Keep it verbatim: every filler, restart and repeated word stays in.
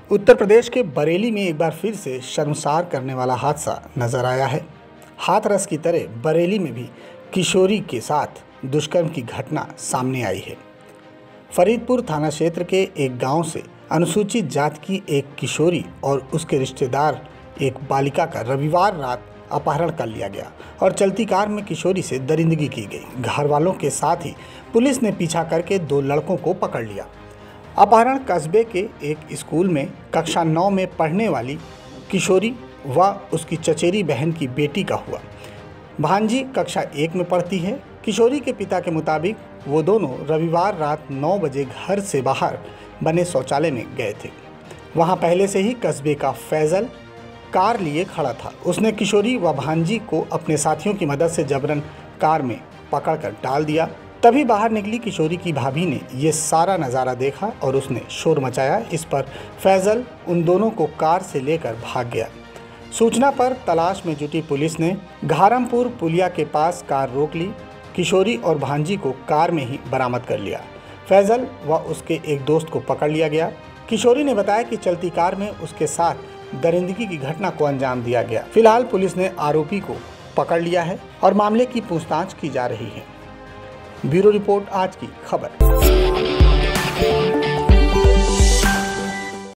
उत्तर प्रदेश के बरेली में एक बार फिर से शर्मसार करने वाला हादसा नजर आया है। हाथरस की तरह बरेली में भी किशोरी के साथ दुष्कर्म की घटना सामने आई है। फरीदपुर थाना क्षेत्र के एक गांव से अनुसूचित जात की एक किशोरी और उसके रिश्तेदार एक बालिका का रविवार रात अपहरण कर लिया गया और चलती कार में किशोरी से दरिंदगी की गई। घर वालों के साथ ही पुलिस ने पीछा करके दो लड़कों को पकड़ लिया। अपहरण कस्बे के एक स्कूल में कक्षा नौ में पढ़ने वाली किशोरी व उसकी चचेरी बहन की बेटी का हुआ। भांजी कक्षा एक में पढ़ती है। किशोरी के पिता के मुताबिक वो दोनों रविवार रात नौ बजे घर से बाहर बने शौचालय में गए थे। वहां पहले से ही कस्बे का फैजल कार लिए खड़ा था। उसने किशोरी व भांजी को अपने साथियों की मदद से जबरन कार में पकड़कर डाल दिया। तभी बाहर निकली किशोरी की भाभी ने ये सारा नज़ारा देखा और उसने शोर मचाया। इस पर फैजल उन दोनों को कार से लेकर भाग गया। सूचना पर तलाश में जुटी पुलिस ने घारमपुर पुलिया के पास कार रोक ली। किशोरी और भांजी को कार में ही बरामद कर लिया। फैजल व उसके एक दोस्त को पकड़ लिया गया। किशोरी ने बताया कि चलती कार में उसके साथ दरिंदगी की घटना को अंजाम दिया गया। फिलहाल पुलिस ने आरोपी को पकड़ लिया है और मामले की पूछताछ की जा रही है। ब्यूरो रिपोर्ट आज की खबर।